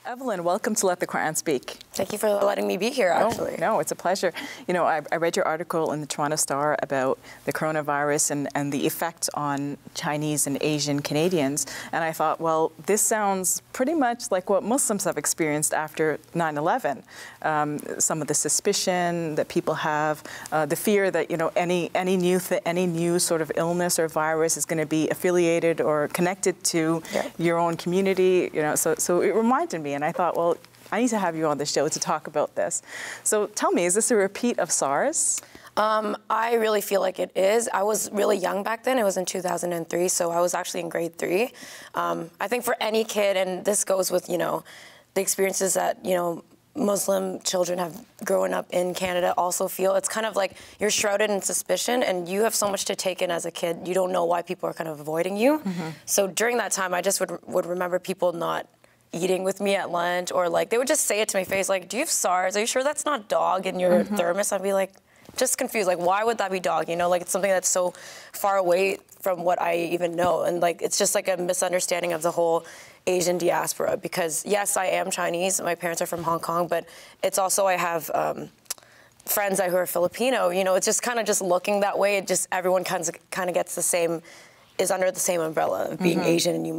Evelyn, welcome to Let the Quran Speak. Thank you for letting me be here, actually. No, it's a pleasure. You know, I read your article in the Toronto Star about the coronavirus and the effect on Chinese and Asian Canadians, and I thought, well, this sounds pretty much like what Muslims have experienced after 9/11. Some of the suspicion that people have, the fear that, you know, any new sort of illness or virus is going to be affiliated or connected to your own community. You know, so it reminded me. And I thought, well, I need to have you on the show to talk about this. So tell me, is this a repeat of SARS? I really feel like it is. I was really young back then. It was in 2003, so I was actually in grade 3. I think for any kid, and this goes with, you know, the experiences that, you know, Muslim children have grown up in Canada also feel, it's kind of like you're shrouded in suspicion and you have so much to take in as a kid. You don't know why people are kind of avoiding you. So during that time, I just would remember people not eating with me at lunch, or like they would just say it to my face, like, do you have SARS? Are you sure that's not dog in your thermos? I'd be like, just confused, like, why would that be dog? You know, like, it's something that's so far away from what I even know. And like, it's just like a misunderstanding of the whole Asian diaspora, because yes, I am Chinese, my parents are from Hong Kong, but it's also, I have friends who are Filipino. You know, it's just kind of just looking that way. It just, everyone kind of gets the same, is under the same umbrella of being Asian, and you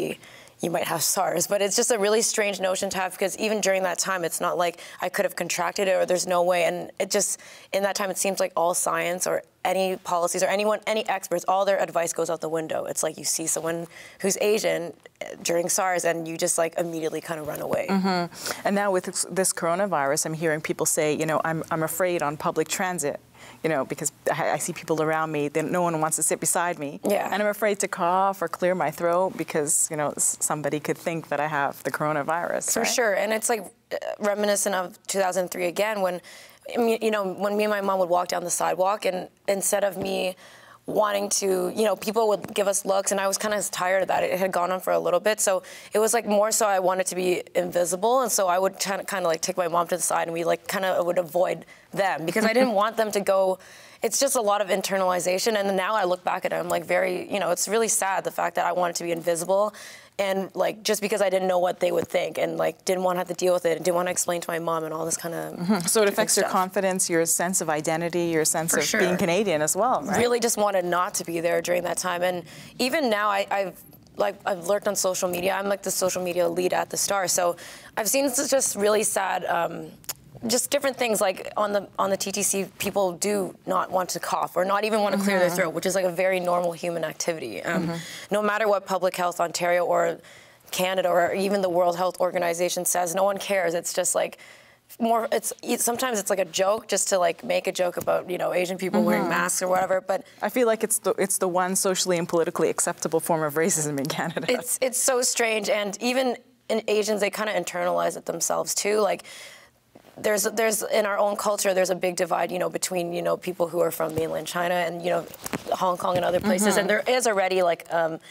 might have SARS, but it's just a really strange notion to have, because even during that time, it's not like I could have contracted it or there's no way. And it just, in that time, it seems like all science or any policies or any experts, all their advice goes out the window. It's like you see someone who's Asian during SARS and you just like immediately kind of run away. And now with this coronavirus, I'm hearing people say, you know, I'm afraid on public transit. You know, because I see people around me, then no one wants to sit beside me. And I'm afraid to cough or clear my throat because, you know, somebody could think that I have the coronavirus. For sure. And it's like reminiscent of 2003 again, when, you know, when me and my mom would walk down the sidewalk, and instead of me wanting to, you know, people would give us looks, and I was kind of tired of that. It had gone on for a little bit, so it was like more so I wanted to be invisible, and so I would kind of like take my mom to the side, and we like kind of would avoid them because I didn't want them to go. It's just a lot of internalization, and now I look back at it, I'm like very, you know, it's really sad the fact that I wanted to be invisible, and like just because I didn't know what they would think, and like didn't want to have to deal with it, and didn't want to explain to my mom and all this kind of So it affects your confidence, your sense of identity, your sense of being Canadian as well, right? Really just wanted not to be there during that time. And even now I've lurked on social media. I'm like the social media lead at the Star, so I've seen this just really sad just different things, like on the TTC, people do not want to cough or not even want to clear their throat, which is like a very normal human activity. No matter what Public Health Ontario or Canada or even the World Health Organization says, no one cares. It's just like more, sometimes it's like a joke just to like make a joke about, you know, Asian people wearing masks or whatever, but I feel like it's the one socially and politically acceptable form of racism in Canada. It's so strange, and even in Asians, they kind of internalize it themselves too. Like, there's in our own culture, there's a big divide, you know, between, you know, people who are from mainland China and, you know, Hong Kong and other places, and there is already like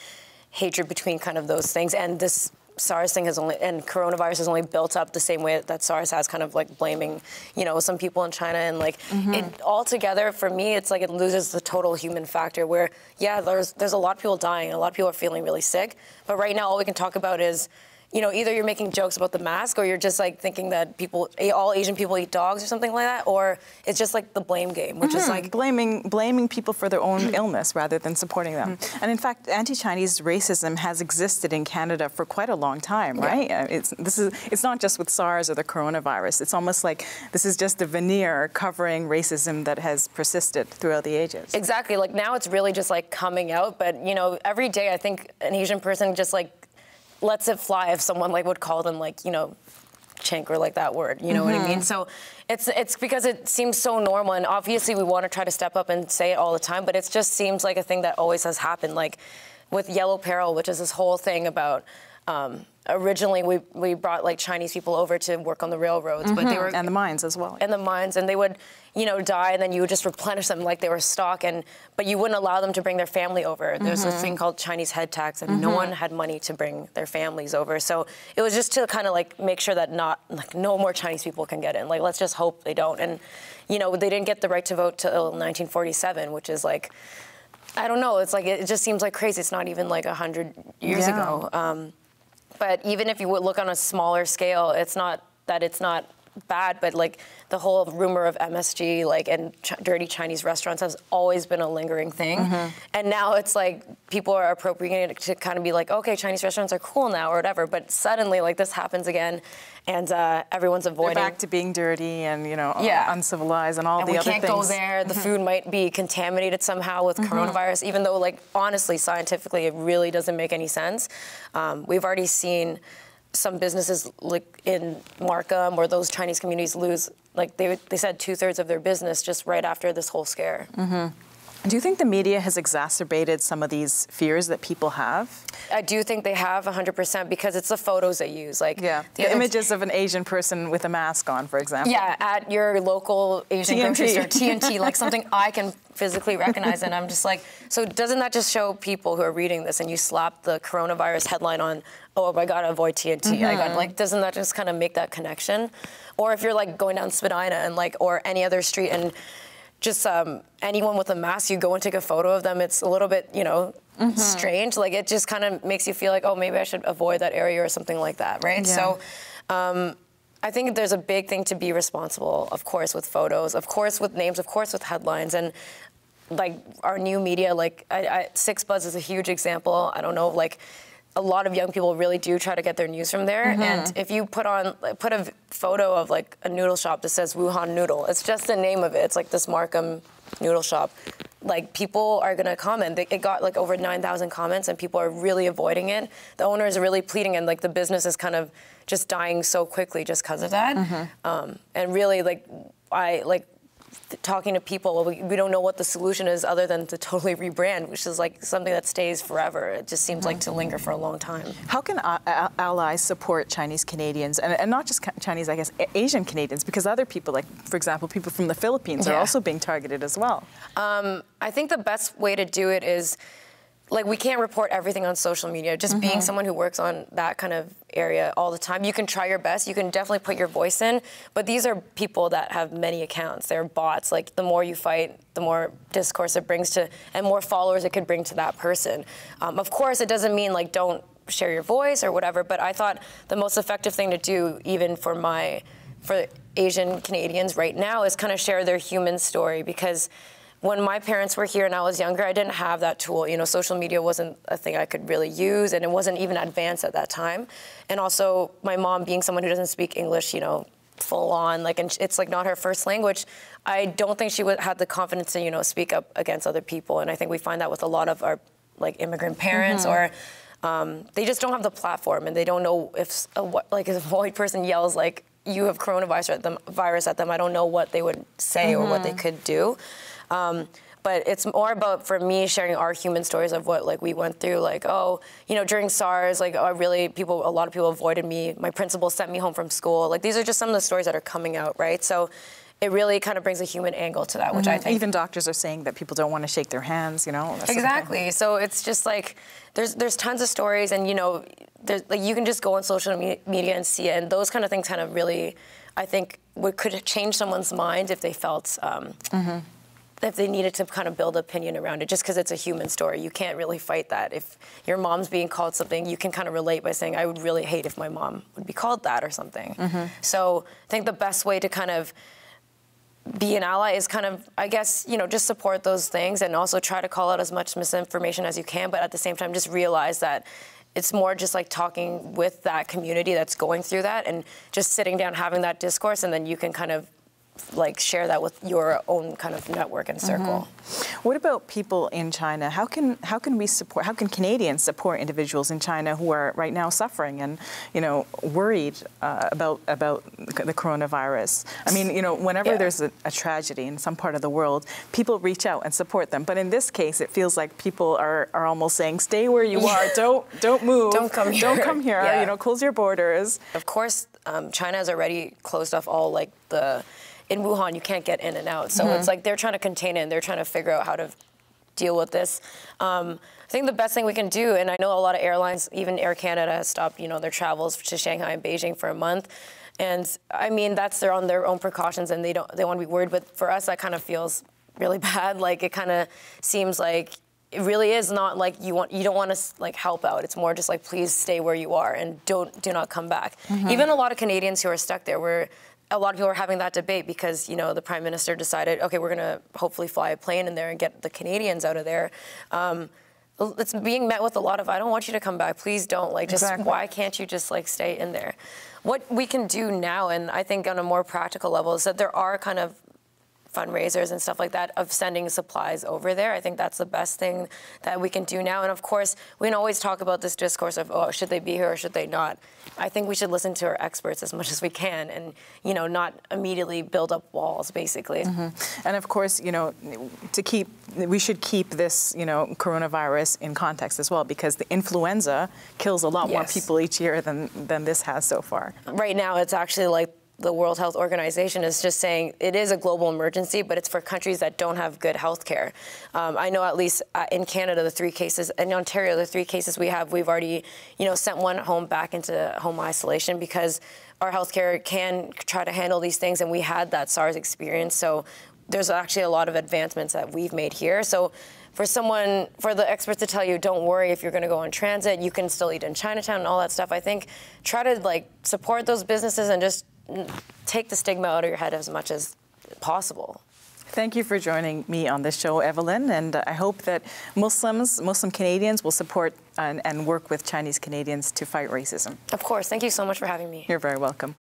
hatred between kind of those things, and this SARS thing and coronavirus has only built up the same way that SARS has, kind of like blaming, you know, some people in China, and like it all together, for me, it's like it loses the total human factor where, yeah, there's a lot of people dying, a lot of people are feeling really sick, but right now all we can talk about is, you know, either you're making jokes about the mask, or you're just like thinking that all Asian people eat dogs or something like that, or it's just like the blame game, which is like blaming people for their own illness rather than supporting them. And in fact, anti-Chinese racism has existed in Canada for quite a long time, right? It's not just with SARS or the coronavirus. It's almost like this is just a veneer covering racism that has persisted throughout the ages. Exactly. Like now it's really just like coming out, but you know, every day I think an Asian person just like lets it fly if someone like would call them like, you know, chink or like that word, you know what I mean? So it's because it seems so normal, and obviously we want to try to step up and say it all the time, but it just seems like a thing that always has happened. Like with Yellow Peril, which is this whole thing about originally we brought like Chinese people over to work on the railroads, but they were, and the mines as well. And the mines, and they would, you know, die, and then you would just replenish them like they were stock, but you wouldn't allow them to bring their family over. There's this thing called Chinese head tax, and no one had money to bring their families over. So it was just to kind of like make sure that no more Chinese people can get in. Like, let's just hope they don't. And, you know, they didn't get the right to vote till 1947, which is like, I don't know. It's like, it just seems like crazy. It's not even like 100 years ago. But even if you would look on a smaller scale, it's not that it's not bad, but like the whole rumor of MSG, like, and dirty Chinese restaurants has always been a lingering thing. And now it's like people are appropriating it to kind of be like, okay, Chinese restaurants are cool now or whatever. But suddenly, like, this happens again, and everyone's avoiding. They're back to being dirty and, you know, uncivilized and all the other things. And we can't go there. The food might be contaminated somehow with coronavirus, even though, like, honestly, scientifically, it really doesn't make any sense. We've already seen some businesses, like in Markham or those Chinese communities, lose, like they said, 2/3 of their business just right after this whole scare. Do you think the media has exacerbated some of these fears that people have? I do think they have 100% because it's the photos they use. Like the images of an Asian person with a mask on, for example. Yeah, at your local Asian grocery store, TNT, like something I can physically recognize, and I'm just like, so doesn't that just show people who are reading this and you slap the coronavirus headline on, oh, I gotta avoid TNT, I got, like, doesn't that just kind of make that connection? Or if you're like going down Spadina and like, or any other street and just anyone with a mask, you go and take a photo of them, it's a little bit, you know, strange. Like, it just kind of makes you feel like, oh, maybe I should avoid that area or something like that, right? Yeah. So I think there's a big thing to be responsible, of course, with photos, of course, with names, of course, with headlines. And like our new media, like 6Buzz is a huge example. I don't know, like, a lot of young people really do try to get their news from there. And if you put a photo of like a noodle shop that says Wuhan Noodle, it's just the name of it. It's like this Markham noodle shop. Like, people are gonna comment. It got like over 9,000 comments, and people are really avoiding it. The owner is really pleading, and like the business is kind of just dying so quickly just because of that. And really, like, talking to people, we don't know what the solution is other than to totally rebrand, which is like something that stays forever. It just seems like to linger for a long time. How can allies support Chinese Canadians, and not just Chinese, I guess, Asian Canadians, because other people, like, for example, people from the Philippines are also being targeted as well? I think the best way to do it is, like, we can't report everything on social media. Just being someone who works on that kind of area all the time, you can try your best. You can definitely put your voice in. But these are people that have many accounts. They're bots. Like, the more you fight, the more discourse it brings to, and more followers it could bring to that person. Of course, it doesn't mean, like, don't share your voice or whatever. But I thought the most effective thing to do, even for Asian Canadians right now, is kind of share their human story. Because when my parents were here and I was younger, I didn't have that tool. You know, social media wasn't a thing I could really use, and it wasn't even advanced at that time. And also, my mom being someone who doesn't speak English, you know, full on, like, and it's like not her first language, I don't think she had the confidence to, you know, speak up against other people. And I think we find that with a lot of our, like, immigrant parents, or they just don't have the platform, and they don't know if a white person yells, like, you have coronavirus at them, I don't know what they would say or what they could do. But it's more about, for me, sharing our human stories of what, like, we went through. Like, oh, you know, during SARS, like, a lot of people avoided me. My principal sent me home from school. Like, these are just some of the stories that are coming out, right? So it really kind of brings a human angle to that, which I think. Even doctors are saying that people don't want to shake their hands, you know? Exactly. So it's just like, there's tons of stories, and, you know, like, you can just go on social media and see it, and those kind of things kind of really, I think, could change someone's mind if they felt, if they needed to kind of build opinion around it, just because it's a human story. You can't really fight that. If your mom's being called something, you can kind of relate by saying, I would really hate if my mom would be called that or something. So I think the best way to kind of be an ally is kind of, I guess, you know, just support those things, and also try to call out as much misinformation as you can, but at the same time, just realize that it's more just like talking with that community that's going through that, and just sitting down, having that discourse, and then you can kind of, like, share that with your own kind of network and circle. What about people in China? How can Canadians support individuals in China who are right now suffering and, you know, worried about the coronavirus? I mean, you know, whenever there's a tragedy in some part of the world, people reach out and support them. But in this case, it feels like people are almost saying, stay where you are, don't move, don't come here, you know, close your borders. Of course, China has already closed off all, like, in Wuhan, you can't get in and out. So it's like they're trying to contain it, and they're trying to figure out how to deal with this. I think the best thing we can do, and I know a lot of airlines, even Air Canada, has stopped, you know, their travels to Shanghai and Beijing for a month. And I mean, they're on their own precautions, and they want to be worried. But for us, that kind of feels really bad. Like, it kind of seems like it really is not like you don't want to like help out. It's more just like, please stay where you are and do not come back. Even a lot of Canadians who are stuck there were. A lot of people are having that debate because, you know, the Prime Minister decided, okay, we're going to hopefully fly a plane in there and get the Canadians out of there. It's being met with a lot of, I don't want you to come back. Please don't. Like, just why can't you just, like, stay in there? What we can do now, and I think on a more practical level, is that there are kind of fundraisers and stuff like that of sending supplies over there. I think that's the best thing that we can do now. And of course, we can always talk about this discourse of, oh, should they be here or should they not? I think we should listen to our experts as much as we can and, you know, not immediately build up walls, basically. And of course, you know, we should keep this, you know, coronavirus in context as well, because the influenza kills a lot more people each year than this has so far. Right now, it's actually like the World Health Organization is just saying it is a global emergency, but it's for countries that don't have good health care. I know at least in Canada, the 3 cases, in Ontario, the 3 cases we have, we've already, you know, sent one home back into home isolation because our healthcare can try to handle these things, and we had that SARS experience. So there's actually a lot of advancements that we've made here. So for the experts to tell you, don't worry if you're going to go on transit, you can still eat in Chinatown and all that stuff, I think try to like support those businesses and just take the stigma out of your head as much as possible. Thank you for joining me on this show, Evelyn, and I hope that Muslim Canadians will support and work with Chinese Canadians to fight racism. Of course. Thank you so much for having me. You're very welcome.